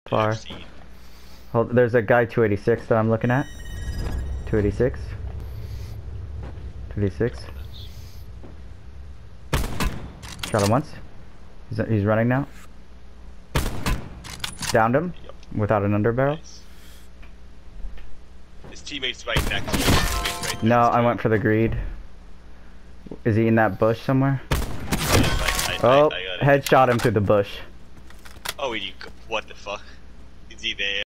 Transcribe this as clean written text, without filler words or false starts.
far. Hold, there's a guy 286 that I'm looking at. 286. 286. Shot him once. He's running now. Downed him without an underbarrel. Nice. His teammates right next to him. Right No, next to I him. went for the greed. Is he in that bush somewhere? I Oh, got it. headshot him through the bush. Oh, what the fuck? Is he there?